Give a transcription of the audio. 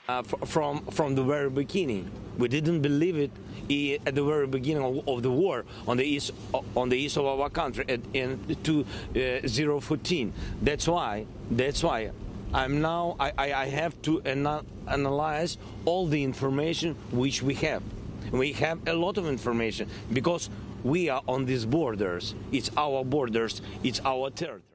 From the very beginning. We didn't believe it at the very beginning of the war on the east of our country in 2014. That's why I have to analyze all the information which we have. We have a lot of information because we are on these borders. It's our borders. It's our territory.